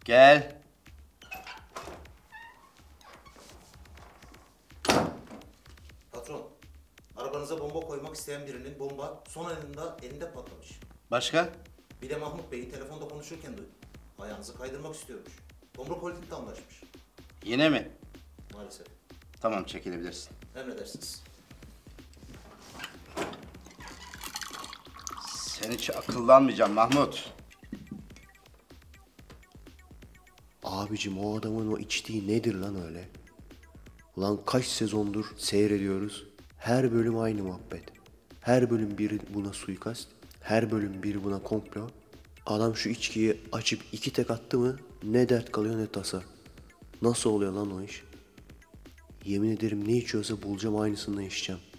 Gel. Patron, arabanıza bomba koymak isteyen birinin bomba son anında elinde patlamış. Başka? Bir de Mahmut Bey'i telefonda konuşurken duydum. Ayağınızı kaydırmak istiyormuş. Tomruk Holding'le anlaşmış. Yine mi? Maalesef. Tamam, çekilebilirsin. Emredersiniz. Sen hiç akıllanmayacağım Mahmut. Abicim o adamın o içtiği nedir lan öyle? Ulan kaç sezondur seyrediyoruz. Her bölüm aynı muhabbet. Her bölüm biri buna suikast. Her bölüm biri buna komplo. Adam şu içkiyi açıp 2 tek attı mı ne dert kalıyor ne tasa. Nasıl oluyor lan o iş? Yemin ederim ne içiyorsa bulacağım aynısından içeceğim.